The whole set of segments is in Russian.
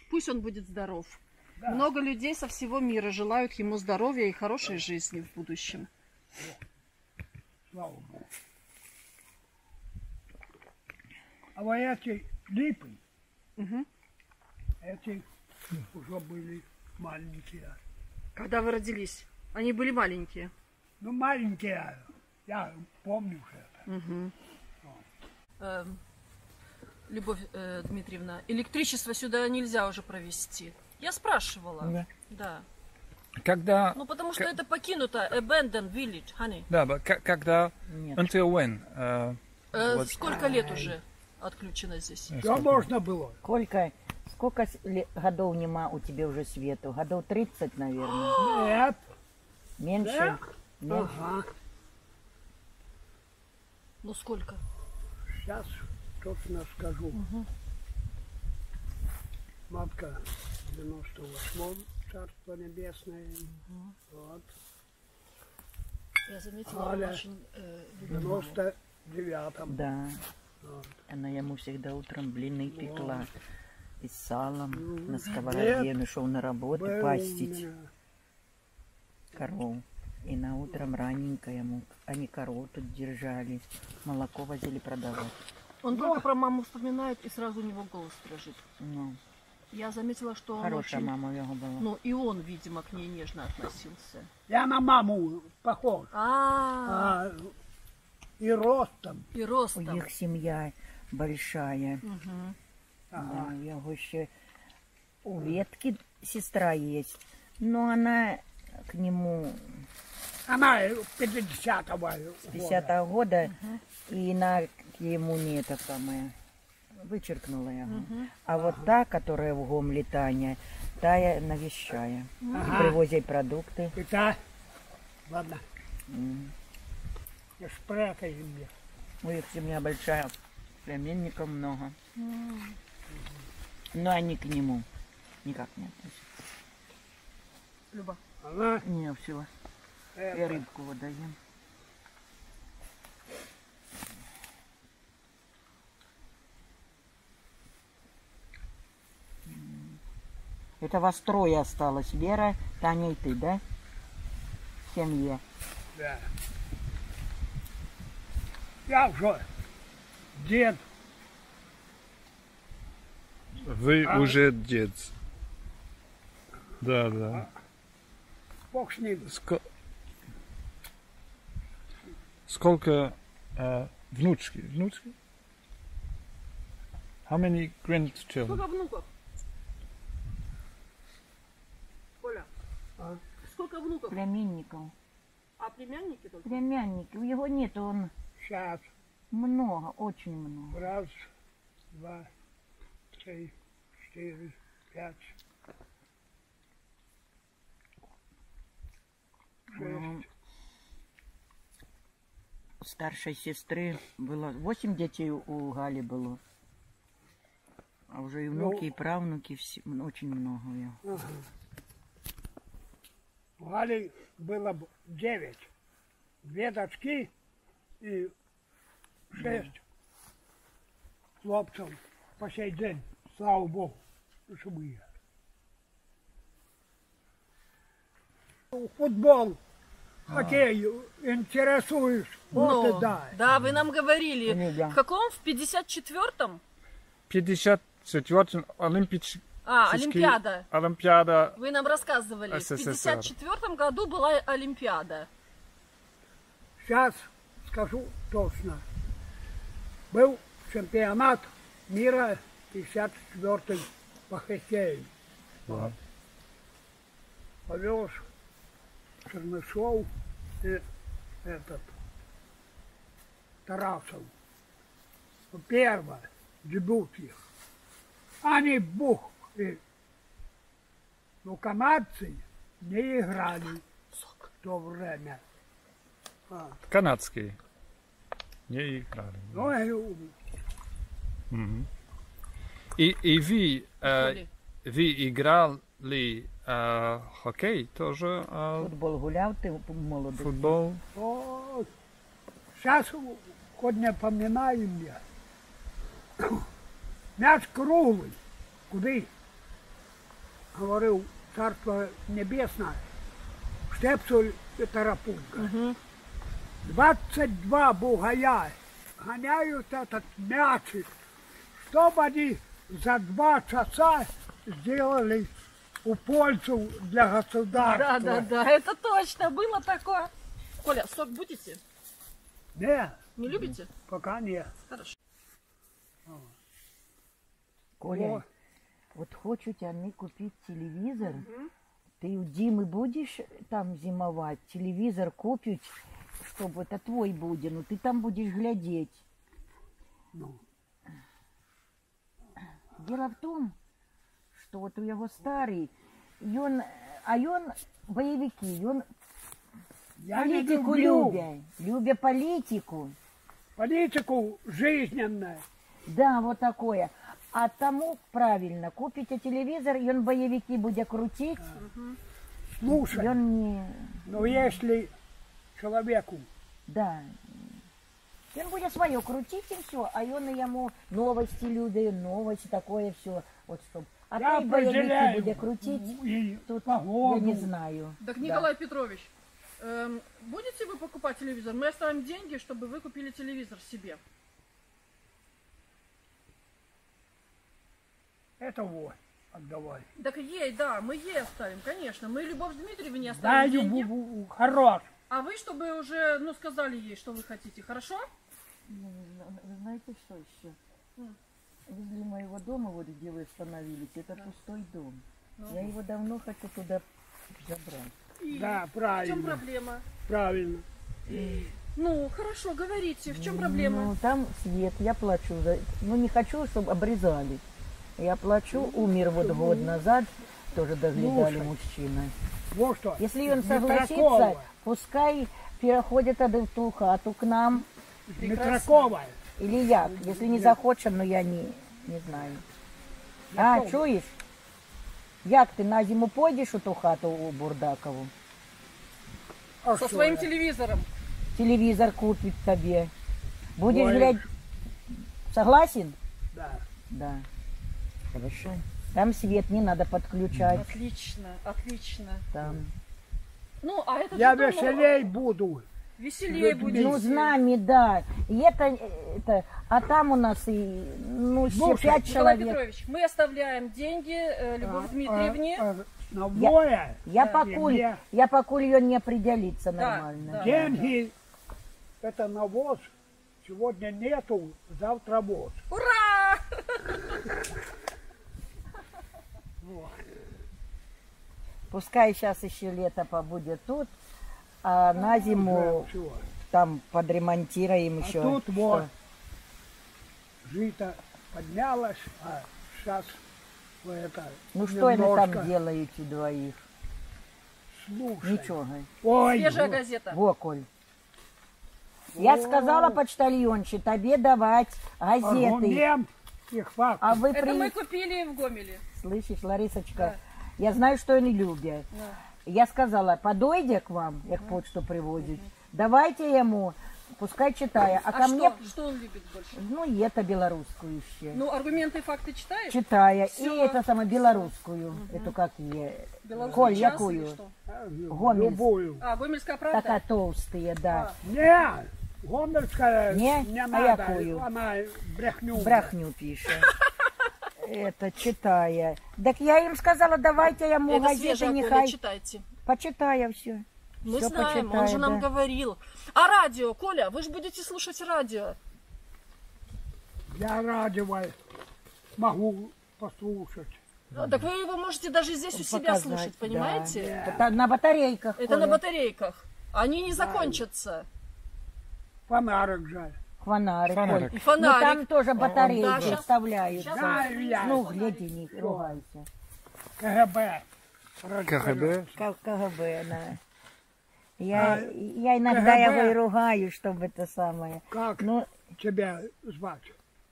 Пусть он будет здоров. Да. Много людей со всего мира желают ему здоровья и хорошей жизни в будущем. Слава Богу. А вот эти липы, эти уже были маленькие. Когда вы родились? Они были маленькие. Ну, маленькие, я помню уже это. Любовь Дмитриевна, электричество сюда нельзя уже провести. Я спрашивала. Да. Да. Когда... Ну, потому что это покинуто, abandoned village, honey. Да, когда... Нет. Until when? Вот. Сколько лет уже отключено здесь? Все можно было. Сколько годов нема у тебя уже свету? Годов 30, наверное. Нет. Меньше? Да? Меньше. Ага. Ну, сколько? Сейчас точно скажу. Матка в 98-м, Царство Небесное. Вот. Я заметила, Галя очень... в 99-м. Да. Вот. Она ему всегда утром блины пекла. И с салом на Нет. сковороде. Он шел на работу Был у пастить меня. коров. И на утром раненько ему, они корову тут держали. Молоко возили продавать. Он только про маму вспоминает, и сразу у него голос дрожит. Ну, Я заметила, что он хорошая очень... мама у него была. Ну, и он, видимо, к ней нежно относился. Я на маму похож. А, И ростом. и У ростом. них семья большая. Мгм. Да, у него еще у Ветки сестра есть. Но она к нему Она 50-го с 50-го года, и на ему не это самое, вычеркнула его. А вот та, которая в Гомле, Таня, та я навещаю. Привозят продукты. И та. Ладно, М. не спрятай мне. У них семья большая, племянников много. Но они к нему никак не относятся. Люба. Она Не, всего. Я рыбку вот даем. Это вас трое осталось. Вера, Таня и ты, да? В семье. Да. Я уже дед. Вы уже дед. Да, да. Бог с ним. Сколько внучки? Внучки? How many grandchildren? Сколько внуков? Коля, сколько внуков? Племянников. А племянники только? Племянники. У него нет, он Сейчас. много, очень много. Раз, два, три, 4, 5, 6. Ну, у старшей сестры было 8 детей у Гали было. А уже и внуки, и правнуки, очень много у него. У Гали было 9. 2 дочки и 6 хлопцев по сей день. Слава Богу, живые. Футбол, хоккей интересуешь? Вот Ну, и да. да, вы нам говорили. Ну, да. В каком? В 54-м? 54-й Олимпийский. Олимпиада. Олимпиада. Вы нам рассказывали. В СССР. 54-м году была Олимпиада. Сейчас скажу точно. Был чемпионат мира 54-й по хоккею. Да. Повез Чернышов и этот Тарасов. Первое, дебют их. Они бух. Но канадцы не играли в то время. Канадский. Не играли. Ну, Мгм. И вы играли хоккей тоже? Футбол гуляв ти в молодості? Футбол? сейчас хоть не поминаю мне. Мяч круглый. Куды? говорив Царство Небесне, Штепсель і Тарапунка. 22 бугая гоняют этот мячик, чтобы они за 2 часа сделали у пользу для государства. Да, это точно, было такое. Коля, сок будете? Не, Не любите? пока нет. Хорошо. Коля, О. вот хочут они купить телевизор. Ты у Димы будешь там зимовать? Телевизор купить, чтобы это твой будет, но ты там будешь глядеть. Ну, Дело в том, что вот у его старый, он боевики, он я не политику люблю любя политику. политику жизненную. Да, вот такое. А тому правильно, купите телевизор, и он боевики будет крутить, и Слушай, он не... но если человеку Да. И он будет свое крутить и все, а он и ему новости любит, новости такое все. Вот чтоб. А я ты боевики определяю будет крутить, и тут погоду. я не знаю. Так, Да. Николай Петрович, будете вы покупать телевизор? Мы оставим деньги, чтобы вы купили телевизор себе. Это вот, отдавай. Так ей, да, мы ей оставим, конечно. Мы Любовь Дмитриевне Да, оставим деньги. хорош. А вы, чтобы уже, сказали ей, что вы хотите, хорошо? Знаете, что еще? Возле моего дома, вот где вы остановились, это пустой дом. Я его давно хочу туда забрать. И Да, в чем правильно. проблема? Правильно. Ну, хорошо, говорите, в чем проблема? Ну, там свет, я плачу. Ну, не хочу, чтобы обрезали. Я плачу, умер вот год назад, тоже доглядали Слушай. мужчина. Вот что. Если он не согласится, такого. пускай переходит в ту хату к нам. Митракова. Или як. Если не захочет, но я не знаю. А, чуєш? Як ти на зиму пойдеш у ту хату у Бурдакову? А Со что своим я? телевизором. Телевизор купит тебе. Будешь Ой. глядеть? Согласен? Да. Да. Хорошо. Там свет не надо подключать. Отлично, отлично. Там. Ну, а это Я же дома веселей буду. веселее будет. Ну, с нами, да. И это, а там у нас и, все Слушай, 5 Николай человек. Петрович, мы оставляем деньги Любовь Дмитриевне. Новое. Я Да. покуль ее не определится Да, нормально. да. Деньги. Это навоз. Сегодня нету, завтра вот. Ура! Пускай сейчас еще лето побудет тут, а на зиму Всего. там подремонтируем А еще. тут вот жито поднялось, а сейчас это Ну что они там немножко. делаете двоих? Слушай. Ничего. Ой, Свежая вот. газета. Во, Коль. Я сказала почтальонше, тебе давать газеты. Аргумент и факт. А вы Это мы при... купили в Гомеле. Слышишь, Ларисочка, Да. я знаю, что они любят. Да. Я сказала, подойди к вам, як почту привозить, давайте ему, пускай читая. А ко мне, Что он любит больше? ну, и это белорусскую еще. Ну, аргументы и факты читаешь? Читая. Всё. И это самое белорусскую. Эту как е. Белорусский Коль, час якую? или что? Гомельск. Любую. А, Гомельская правда? Такая толстые, да. Не, Гомельская Не? не А надо, якую? она брехню. Брахню пишет. Это читая. Так я им сказала, давайте я ему Это газеты свежая, не Коля, хай. читайте. Почитая все. Мы Всё знаем, он почитаю, же нам да. говорил. А радио, Коля, вы же будете слушать радио. Я радио могу послушать. Так вы его можете даже здесь у себя Показать, слушать, да. понимаете? Это на батарейках. Это Коля. на батарейках. Они не закончатся. Фонарик жаль. Фонарик. Фонарик. Коль. И фонарик. Ну там тоже батарейки Да, щас- вставляют. щас да. Знаю я. Ну, гляди, не ругайся. КГБ. КГБ. КГБ, да. А, Я иногда КГБ? его и ругаю, чтобы это самое. Как Ну, тебя звать?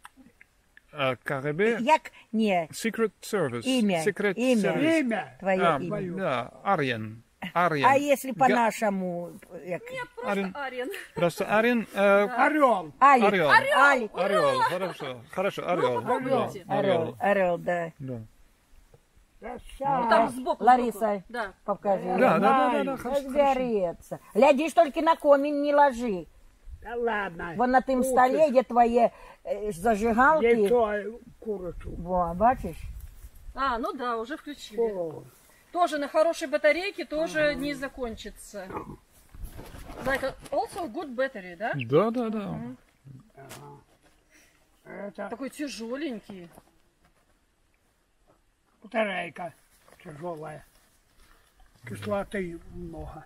КГБ. як, не, Secret Service. Имя, Secret имя. Service. Имя. твое А, имя. да, Арьян. Арьян. А если по-нашему, як, Просто Арен. Арен. Просто Арьян. Орел. Алик, Орел. Алик, Орел. Хорошо. Хорошо, орел. попробуйте. Да, орел, орел, да. Да. Да Ну, щас. там сбоку. Лариса, сбоку. Да. покажи. Да, Разберется. Глядишь, только на комин не ложи. Да ладно. Вон на тем столе, где твои зажигалки. Яйцо курицу. Во, бачишь? А, ну да, уже включили. О, Тоже на хорошей батарейке тоже не закончится. Like also good battery, да? Да, да, да. это Такой тяжеленький. батарейка тяжелая. Кислоты много.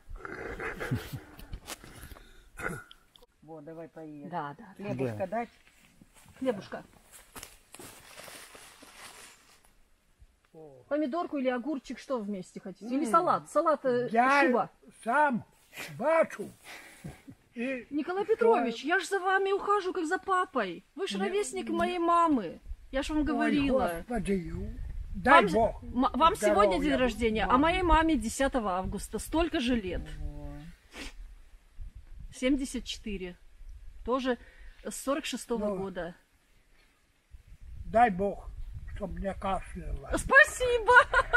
Вот, давай поешь. Да, да. Хлебушка дать? Хлебушка. Помидорку или огурчик, что вместе хотите? Или салат? Салат Я шуба. сам бачу. И Николай Петрович, я ж за вами ухажу, как за папой. Вы ж ровесник моей мамы. Я ж вам ой, говорила. Господи, дай Вам, Бог. вам сегодня здоровья, день рождения, а мама. моей маме 10 августа. Столько же лет. 74. Тоже с 46-го Ну. года. Дай Бог, чтобы не кашляло. Спасибо!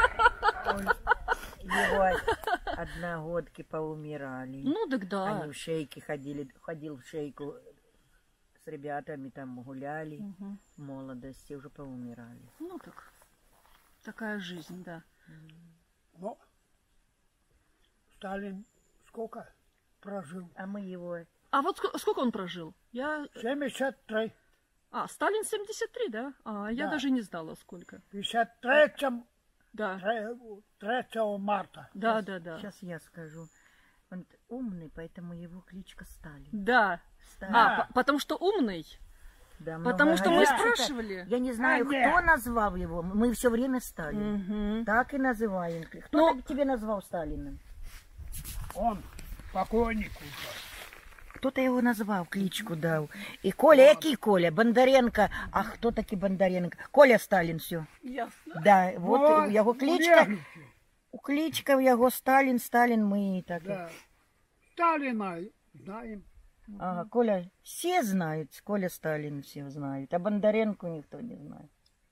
Его одногодки поумирали. Ну так да. Они в шейке ходили, ходил в шейку с ребятами, там гуляли. В молодости уже поумирали. Ну так. Такая жизнь, да. Ну, Сталин сколько прожил? А мы его... А вот сколько он прожил? Я... 73. А, Сталин 73, да? А, я Да. даже не знала, сколько. В 53 Да. 3 марта. Да, да, да. Сейчас я скажу. Он умный, поэтому его кличка Сталин. Да. Сталин. А, потому что умный? Да, Потому много что мы говорят, спрашивали. Я не знаю, А, нет. кто назвал его. Мы все время Сталин. Мгм. Так и называем. Кто Ну- так тебе назвал Сталиным? Он покойник уже. Кто-то его назвал, кличку дал. И Коля, який Коля? Бондаренко. А кто таки Бондаренко? Коля Сталин, все. Ясно. Да, вот Вот, его кличка. уверуйте. Кличка в его Сталин, Сталин, мы так. Да. Сталина знаем. Ага, Коля, все знают, Коля Сталин все знают, а Бондаренко никто не знает.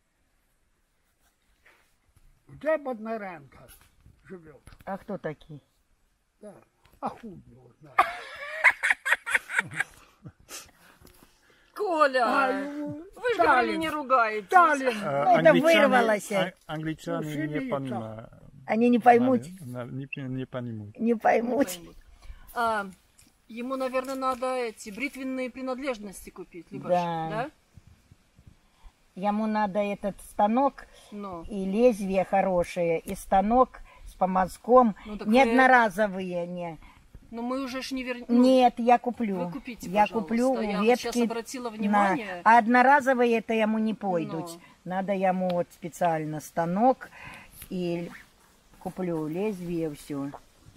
Где Бондаренко живет? А кто такие? Да. А хуй его знает. Коля! А, ну, Вы же говорили, не ругаетесь. Сталин. это вырвалось. Англичане Ну, не сидит понимают. Они не поймут, Не поймут. не поймут. А, ему, наверное, надо эти бритвенные принадлежности купить, либо Да. да? Ему надо этот станок Ну, и лезвие хорошее, и станок с помазком. Ну, так Не вы- одноразовые, не. но мы уже ж не вернем. Нет, я куплю. Вы купите, я пожалуйста. куплю Я у вот ветки. сейчас обратила внимание. А одноразовые это ему не пойдут. Ну. Надо ему вот специально станок и куплю лезвие, все.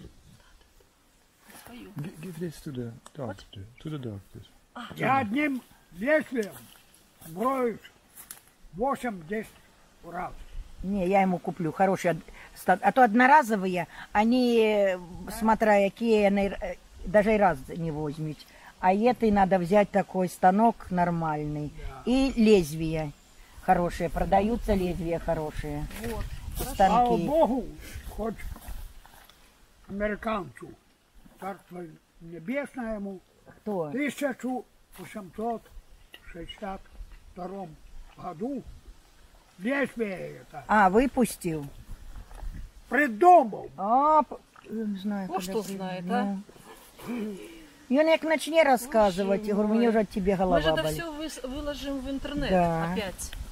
Give this to the doctor. To the doctor. Я одним лезвием броюсь 8-10 раз. Не, я ему куплю хорошие. А то одноразовые, они, смотря какие, они, даже и раз не возьмут. А этой надо взять такой станок нормальный. И лезвие хорошие. Продаются лезвия хорошие. Вот. Слава Станки. Богу, хоть американцу, царство небесное ему, Кто? в 1862 году лезвие это А, выпустил. придумал. А, не знаю. Ну, когда что при- знает, ну. И он как начне рассказывать, я говорю, мне уже от тебя Мы голова же это болит. все выложим в интернет Да. опять.